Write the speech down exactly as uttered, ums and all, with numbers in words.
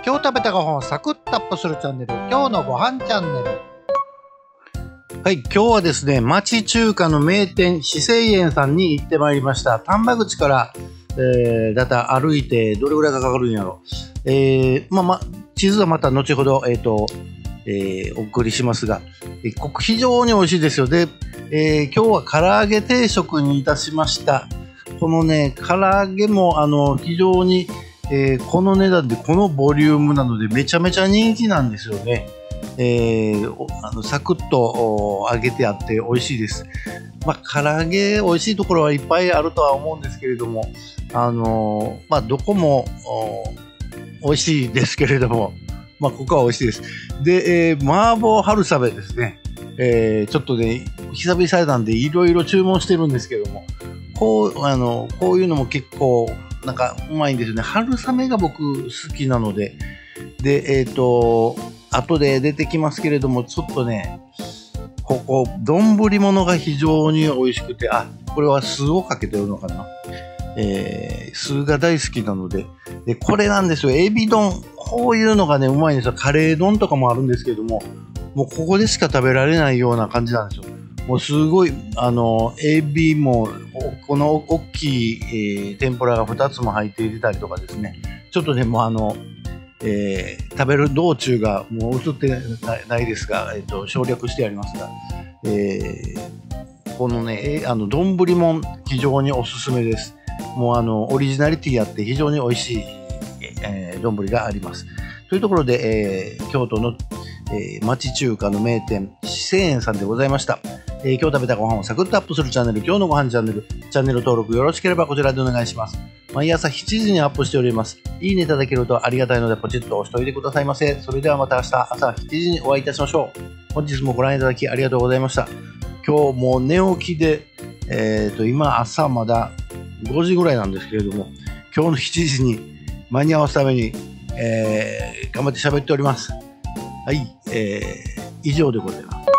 今日食べたご飯をサクッとアップするチャンネル、今日のご飯チャンネル。はい、今日はですね、町中華の名店、四川園さんに行ってまいりました。丹波口から、えー、だいたい歩いてどれぐらいかかるんやろ。えー、まあま、地図はまた後ほど、えっと、えー、お送りしますが、えー、ここ非常に美味しいですよ。で、えー、今日は唐揚げ定食にいたしました。このね、唐揚げも、あの、非常に、えー、この値段でこのボリュームなのでめちゃめちゃ人気なんですよね。えー、あのサクッと揚げてあって美味しいです。まあ、唐揚げ美味しいところはいっぱいあるとは思うんですけれども、あのー、まあ、どこも美味しいですけれども、まあ、ここは美味しいです。で、えー、麻婆春雨ですね。えー、ちょっとね、久々なんでいろいろ注文してるんですけども、こう、あの、こういうのも結構、なんかうまいんですよね。春雨が僕好きなので。で、えっと、後で出てきますけれども、ちょっとね、ここ、丼物が非常に美味しくて、あ、これは酢をかけてるのかな。えー、酢が大好きなので。で、これなんですよ。エビ丼。こういうのがね、うまいんですよ。カレー丼とかもあるんですけれども、もうここでしか食べられないような感じなんですよ。もうすごい、あの、エビも、この大きい、えー、天ぷらがふたつも入っていたりとかですね。ちょっとね、もうあの、えー、食べる道中がもう映ってないですが、えーと、省略してありますが、えー、このね、あの、丼も非常におすすめです。もうあの、オリジナリティあって非常に美味しい、えー、丼があります。というところで、えー、京都の、えー、町中華の名店、四川園さんでございました。えー、今日食べたご飯をサクッとアップするチャンネル、今日のご飯チャンネル、チャンネル登録よろしければこちらでお願いします。毎朝しちじにアップしております。いいねいただけるとありがたいのでポチッと押しておいてくださいませ。それではまた明日朝しちじにお会いいたしましょう。本日もご覧いただきありがとうございました。今日もう寝起きで、えーと、今朝まだごじぐらいなんですけれども、今日のしちじに間に合わすために、えー、頑張って喋っております。はい、えー、以上でございます。